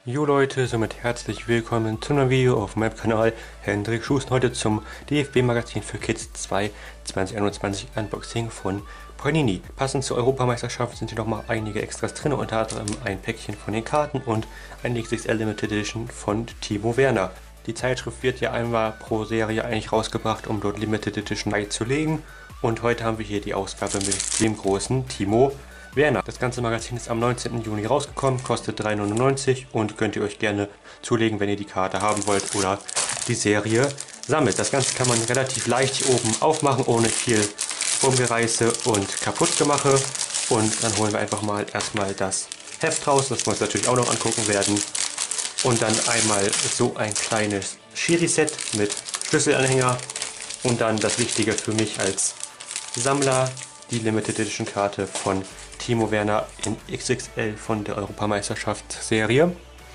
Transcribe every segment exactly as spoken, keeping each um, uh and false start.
Jo Leute, somit herzlich willkommen zu einem Video auf meinem Kanal Hendrik Schusten. Heute zum D F B-Magazin für Kids zwei zwanzig einundzwanzig Unboxing von Panini. Passend zur Europameisterschaft sind hier nochmal einige Extras drin, unter anderem ein Päckchen von den Karten und ein X X L Limited Edition von Timo Werner. Die Zeitschrift wird ja einmal pro Serie eigentlich rausgebracht, um dort Limited Edition beizulegen. Und heute haben wir hier die Ausgabe mit dem großen Timo Werner. Das ganze Magazin ist am neunzehnten Juni rausgekommen, kostet drei neunundneunzig und könnt ihr euch gerne zulegen, wenn ihr die Karte haben wollt oder die Serie sammelt. Das Ganze kann man relativ leicht hier oben aufmachen, ohne viel Rumgereiße und Kaputtgemache. Und dann holen wir einfach mal erstmal das Heft raus, das wir uns natürlich auch noch angucken werden. Und dann einmal so ein kleines Schiri-Set mit Schlüsselanhänger. Und dann das Wichtige für mich als Sammler, die Limited Edition Karte von Timo Werner in X X L von der Europameisterschaftsserie.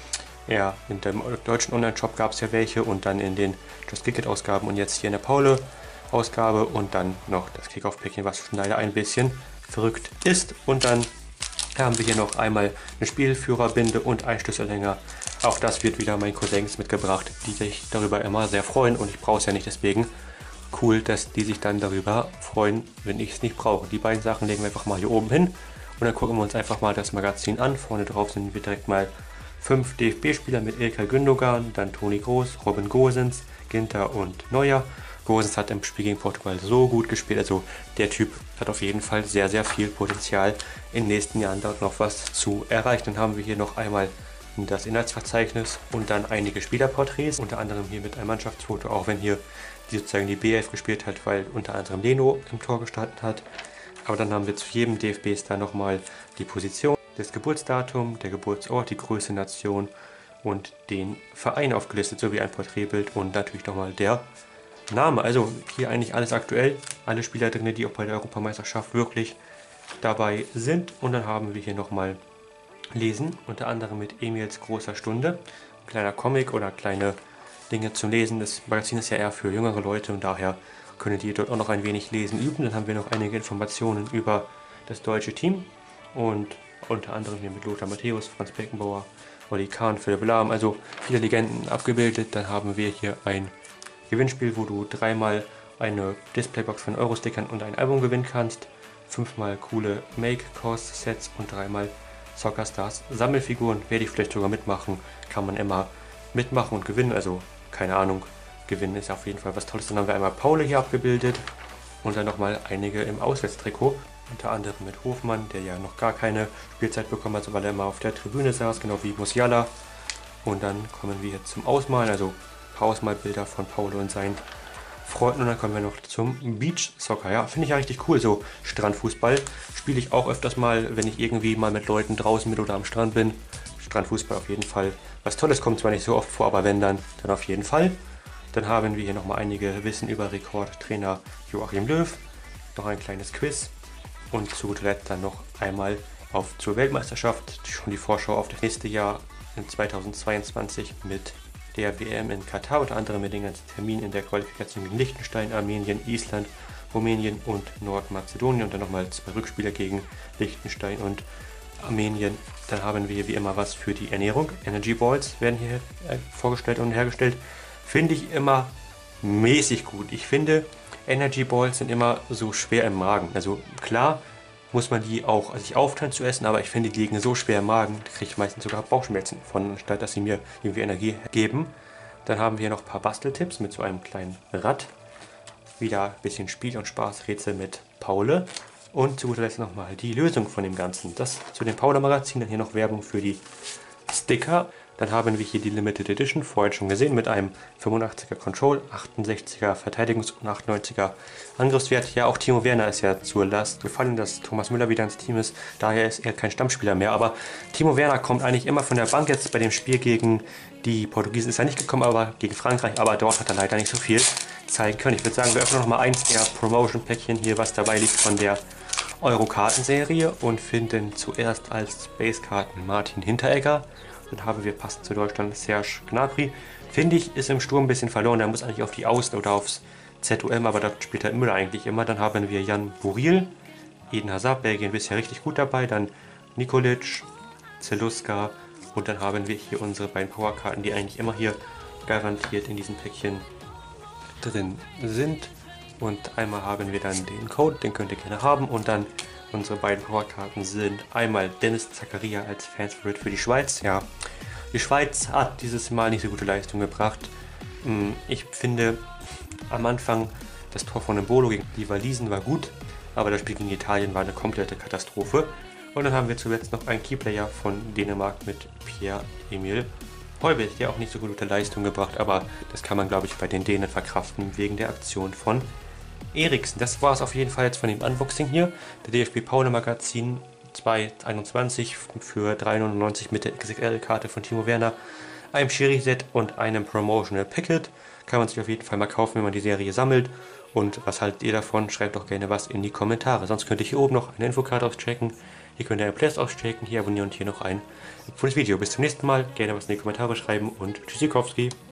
Ja, in dem deutschen Online-Shop gab es ja welche und dann in den Just Kick It Ausgaben und jetzt hier in der Paule-Ausgabe und dann noch das Kickoff-Päckchen, was schon leider ein bisschen verrückt ist. Und dann haben wir hier noch einmal eine Spielführerbinde und ein Schlüsselanhänger. Auch das wird wieder meinen Cousins mitgebracht, die sich darüber immer sehr freuen und ich brauche es ja nicht, deswegen cool, dass die sich dann darüber freuen, wenn ich es nicht brauche. Die beiden Sachen legen wir einfach mal hier oben hin und dann gucken wir uns einfach mal das Magazin an. Vorne drauf sind wir direkt mal fünf D F B-Spieler mit Ilkay Gündogan, dann Toni Kroos, Robin Gosens, Ginter und Neuer. Gosens hat im Spiel gegen Portugal so gut gespielt, also der Typ hat auf jeden Fall sehr, sehr viel Potenzial, in den nächsten Jahren dort noch was zu erreichen. Dann haben wir hier noch einmal das Inhaltsverzeichnis und dann einige Spielerporträts, unter anderem hier mit einem Mannschaftsfoto, auch wenn hier die sozusagen die B elf gespielt hat, weil unter anderem Leno im Tor gestanden hat. Aber dann haben wir zu jedem D F B-Star nochmal die Position, das Geburtsdatum, der Geburtsort, die Größe, Nation und den Verein aufgelistet, sowie ein Porträtbild und natürlich nochmal der Name. Also hier eigentlich alles aktuell, alle Spieler drin, die auch bei der Europameisterschaft wirklich dabei sind. Und dann haben wir hier nochmal Lesen, unter anderem mit Emils großer Stunde, ein kleiner Comic oder kleine Dinge zum Lesen. Das Magazin ist ja eher für jüngere Leute und daher können die dort auch noch ein wenig lesen üben. Dann haben wir noch einige Informationen über das deutsche Team und unter anderem hier mit Lothar Matthäus, Franz Beckenbauer, Oli Kahn, Philipp Lahm, also viele Legenden abgebildet. Dann haben wir hier ein Gewinnspiel, wo du dreimal eine Displaybox von Eurostickern und ein Album gewinnen kannst, fünfmal coole Make-Course-Sets und dreimal Soccer Stars Sammelfiguren. Werde ich vielleicht sogar mitmachen, kann man immer mitmachen und gewinnen, also keine Ahnung, gewinnen ist auf jeden Fall was Tolles. Dann haben wir einmal Paule hier abgebildet und dann nochmal einige im Auswärtstrikot, unter anderem mit Hofmann, der ja noch gar keine Spielzeit bekommen hat, weil er immer auf der Tribüne saß, genau wie Musiala. Und dann kommen wir jetzt zum Ausmalen, also ein paar Ausmalbilder von Paule und seinen Freunden und dann kommen wir noch zum Beach Soccer. Ja, finde ich ja richtig cool, so Strandfußball spiele ich auch öfters mal, wenn ich irgendwie mal mit Leuten draußen mit oder am Strand bin. Strandfußball auf jeden Fall was Tolles, kommt zwar nicht so oft vor, aber wenn dann, dann auf jeden Fall. Dann haben wir hier nochmal einige Wissen über Rekordtrainer Joachim Löw, noch ein kleines Quiz und zu guter Letzt dann noch einmal auf zur Weltmeisterschaft, schon die Vorschau auf das nächste Jahr in zweitausendzweiundzwanzig mit der W M in Katar, unter anderem mit den ganzen Terminen in der Qualifikation gegen Liechtenstein, Armenien, Island, Rumänien und Nordmazedonien und dann nochmal zwei Rückspiele gegen Liechtenstein und Armenien. Dann haben wir hier wie immer was für die Ernährung. Energy Balls werden hier vorgestellt und hergestellt. Finde ich immer mäßig gut. Ich finde, Energy Balls sind immer so schwer im Magen. Also klar muss man die auch sich aufteilen zu essen, aber ich finde, die liegen so schwer im Magen, da kriege ich meistens sogar Bauchschmerzen von, anstatt dass sie mir irgendwie Energie geben. Dann haben wir noch ein paar Basteltipps mit so einem kleinen Rad. Wieder ein bisschen Spiel und Spaß, Rätsel mit Paule. Und zu guter Letzt nochmal die Lösung von dem Ganzen. Das zu dem Paula-Magazin, dann hier noch Werbung für die Sticker. Dann haben wir hier die Limited Edition, vorhin schon gesehen, mit einem fünfundachtziger Control, achtundsechziger Verteidigungs- und achtundneunziger Angriffswert. Ja, auch Timo Werner ist ja zur Last gefallen, dass Thomas Müller wieder ins Team ist. Daher ist er kein Stammspieler mehr. Aber Timo Werner kommt eigentlich immer von der Bank. Jetzt bei dem Spiel gegen die Portugiesen ist er nicht gekommen, aber gegen Frankreich. Aber dort hat er leider nicht so viel zeigen können. Ich würde sagen, wir öffnen noch mal eins der Promotion-Päckchen hier, was dabei liegt von der Euro-Kartenserie und finden zuerst als Base-Karten Martin Hinteregger. Dann haben wir passend zu Deutschland Serge Gnabry. Finde ich, ist im Sturm ein bisschen verloren. Der muss eigentlich auf die Außen oder aufs Z O M, aber da spielt er Müller eigentlich immer. Dann haben wir Jan Buril, Eden Hazard, Belgien bisher richtig gut dabei. Dann Nikolic, Zeluska Und dann haben wir hier unsere beiden Powerkarten, die eigentlich immer hier garantiert in diesem Päckchen drin sind. Und einmal haben wir dann den Code, den könnt ihr gerne haben. Und dann unsere beiden Powerkarten sind einmal Dennis Zakaria als Fansfavorite für die Schweiz. Ja, die Schweiz hat dieses Mal nicht so gute Leistung gebracht. Ich finde am Anfang das Tor von Embolo gegen die Walisen war gut, aber das Spiel gegen Italien war eine komplette Katastrophe. Und dann haben wir zuletzt noch einen Keyplayer von Dänemark mit Pierre-Emil Højbjerg, der auch nicht so gute Leistung gebracht, aber das kann man, glaube ich, bei den Dänen verkraften wegen der Aktion von Eriksen. Das war es auf jeden Fall jetzt von dem Unboxing hier. Der D F B Pokal Magazin zweitausendeinundzwanzig für drei neunundneunzig mit der X X L-Karte von Timo Werner, einem Schiri-Set und einem Promotional Packet. Kann man sich auf jeden Fall mal kaufen, wenn man die Serie sammelt. Und was haltet ihr davon? Schreibt doch gerne was in die Kommentare. Sonst könnt ihr hier oben noch eine Infokarte auschecken. Hier könnt ihr eine Playlist auschecken, hier abonnieren und hier noch ein cooles Video. Bis zum nächsten Mal. Gerne was in die Kommentare schreiben und tschüssikowski.